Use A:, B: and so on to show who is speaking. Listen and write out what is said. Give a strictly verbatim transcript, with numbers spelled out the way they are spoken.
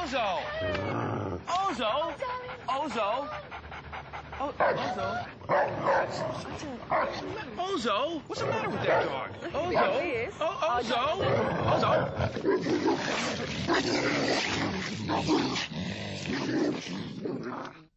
A: Ozo! Ozo! Ozo! Oh, Ozo! Ozo! What's the matter with that dog? Ozo! Oh, Ozo! Ozo!